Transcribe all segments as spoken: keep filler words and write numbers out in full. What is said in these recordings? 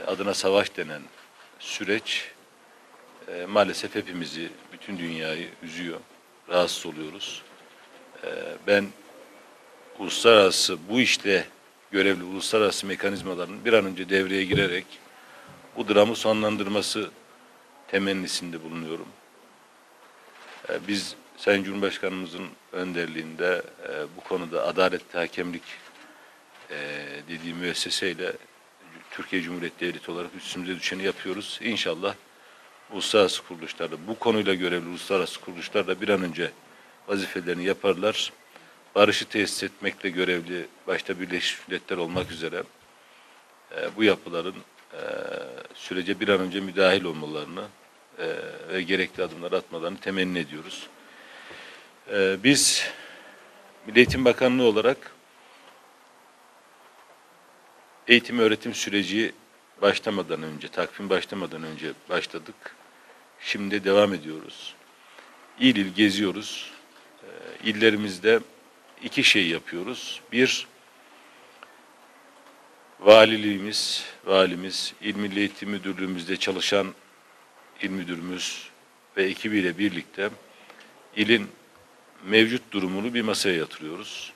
adına savaş denen süreç e, maalesef hepimizi, bütün dünyayı üzüyor. Rahatsız oluyoruz. E, ben uluslararası bu işte görevli uluslararası mekanizmaların bir an önce devreye girerek bu dramı sonlandırması temennisinde bulunuyorum. E, biz Sayın Cumhurbaşkanımızın önderliğinde e, bu konuda adalet, hakemlik e, dediği müesseseyle Türkiye Cumhuriyeti Devleti olarak üstümüze düşeni yapıyoruz. İnşallah uluslararası kuruluşlarda, bu konuyla görevli uluslararası kuruluşlar da bir an önce vazifelerini yaparlar. Barışı tesis etmekle görevli başta Birleşmiş Milletler olmak üzere e, bu yapıların e, sürece bir an önce müdahil olmalarını e, ve gerekli adımları atmalarını temenni ediyoruz. E, biz Milli Eğitim Bakanlığı olarak eğitim öğretim süreci başlamadan önce, takvim başlamadan önce başladık. Şimdi devam ediyoruz. İl il geziyoruz. E, illerimizde iki şey yapıyoruz. Bir, valiliğimiz, valimiz, İl Milli Eğitim Müdürlüğümüzde çalışan il müdürümüz ve ekibiyle birlikte ilin mevcut durumunu bir masaya yatırıyoruz.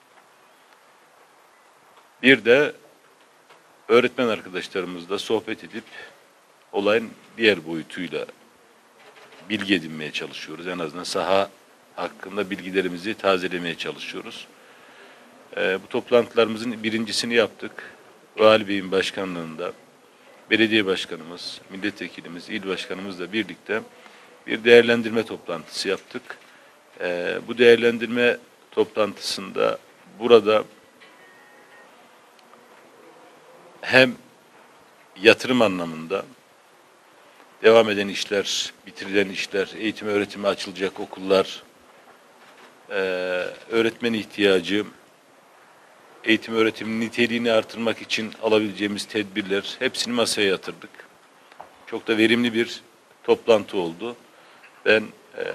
Bir de öğretmen arkadaşlarımızla sohbet edip olayın diğer boyutuyla bilgi edinmeye çalışıyoruz. En azından saha hakkında bilgilerimizi tazelemeye çalışıyoruz. Ee, bu toplantılarımızın birincisini yaptık. Vali Bey'in başkanlığında belediye başkanımız, milletvekilimiz, il başkanımızla birlikte bir değerlendirme toplantısı yaptık. Ee, bu değerlendirme toplantısında burada hem yatırım anlamında devam eden işler, bitirilen işler, eğitim öğretime açılacak okullar, e, öğretmen ihtiyacı, eğitim öğretimin niteliğini artırmak için alabileceğimiz tedbirler hepsini masaya yatırdık. Çok da verimli bir toplantı oldu. Ben e,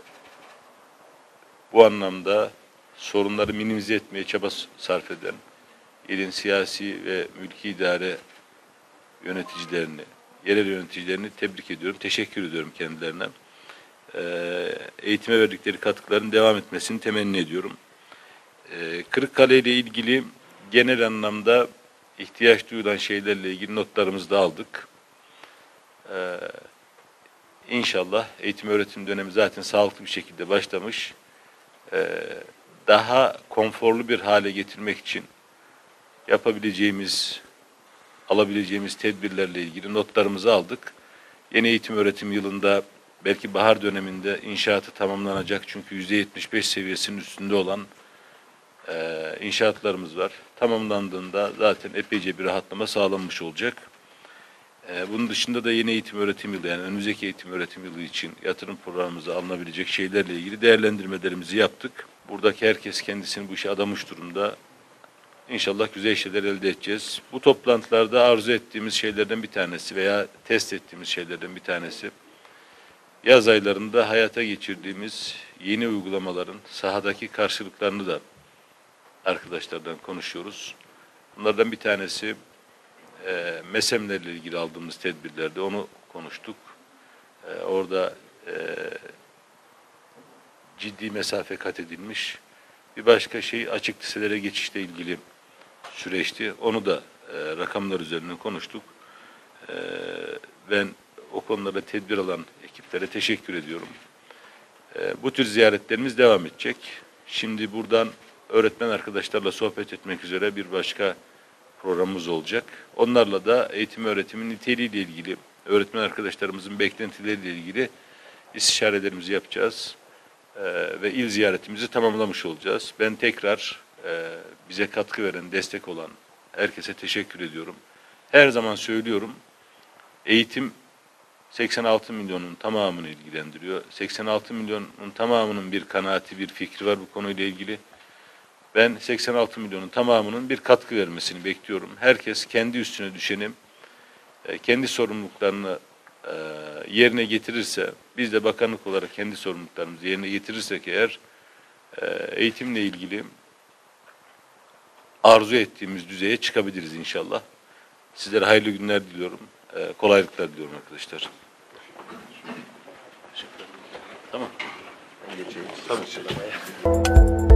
bu anlamda sorunları minimize etmeye çaba sarf eden ilin siyasi ve mülki idare yöneticilerini, yerel yöneticilerini tebrik ediyorum, teşekkür ediyorum kendilerine. Ee, eğitime verdikleri katkıların devam etmesini temenni ediyorum. Ee, Kırıkkale ile ilgili genel anlamda ihtiyaç duyulan şeylerle ilgili notlarımızı da aldık. Ee, İnşallah eğitim öğretim dönemi zaten sağlıklı bir şekilde başlamış. Ee, daha konforlu bir hale getirmek için yapabileceğimiz, alabileceğimiz tedbirlerle ilgili notlarımızı aldık. Yeni eğitim öğretim yılında belki bahar döneminde inşaatı tamamlanacak çünkü yüzde yetmiş beş seviyesinin üstünde olan e, inşaatlarımız var. Tamamlandığında zaten epeyce bir rahatlama sağlanmış olacak. E, bunun dışında da yeni eğitim öğretim yılı, yani önümüzdeki eğitim öğretim yılı için yatırım programımıza alınabilecek şeylerle ilgili değerlendirmelerimizi yaptık. Buradaki herkes kendisini bu işe adamış durumda. İnşallah güzel şeyler elde edeceğiz. Bu toplantılarda arzu ettiğimiz şeylerden bir tanesi veya test ettiğimiz şeylerden bir tanesi, yaz aylarında hayata geçirdiğimiz yeni uygulamaların sahadaki karşılıklarını da arkadaşlardan konuşuyoruz. Bunlardan bir tanesi e, MESEM'lerle ilgili aldığımız tedbirlerde onu konuştuk. E, orada e, ciddi mesafe kat edilmiş. Bir başka şey açık liselere geçişle ilgili süreçti. Onu da e, rakamlar üzerinden konuştuk. E, ben o konularda tedbir alan ekiplere teşekkür ediyorum. E, bu tür ziyaretlerimiz devam edecek. Şimdi buradan öğretmen arkadaşlarla sohbet etmek üzere bir başka programımız olacak. Onlarla da eğitim öğretimin niteliğiyle ilgili, öğretmen arkadaşlarımızın beklentileriyle ilgili istişarelerimizi yapacağız. E, ve il ziyaretimizi tamamlamış olacağız. Ben tekrar e, bize katkı veren, destek olan herkese teşekkür ediyorum. Her zaman söylüyorum, eğitim seksen altı milyonun tamamını ilgilendiriyor. seksen altı milyonun tamamının bir kanaati, bir fikri var bu konuyla ilgili. Ben seksen altı milyonun tamamının bir katkı vermesini bekliyorum. Herkes kendi üstüne düşeni, kendi sorumluluklarını yerine getirirse, biz de bakanlık olarak kendi sorumluluklarımızı yerine getirirsek eğer, eğitimle ilgili arzu ettiğimiz düzeye çıkabiliriz inşallah. Sizlere hayırlı günler diliyorum. E, kolaylıklar diliyorum arkadaşlar. Tamam. Geçelim. Tabii.